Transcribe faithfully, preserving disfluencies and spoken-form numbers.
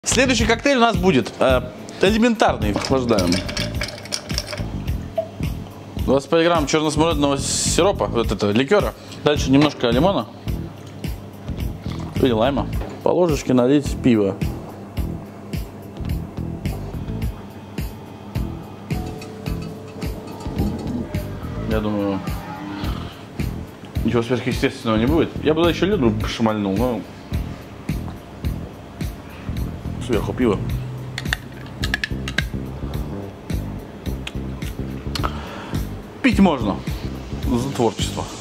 Следующий коктейль у нас будет э, элементарный, охлаждаем. двадцать пять грамм черно-смородинового сиропа, вот этого ликера. Дальше немножко лимона и лайма. По ложечке налить пиво. Я думаю, ничего сверхъестественного не будет. Я бы еще леду шмальнул, но сверху пиво. Пить можно за творчество.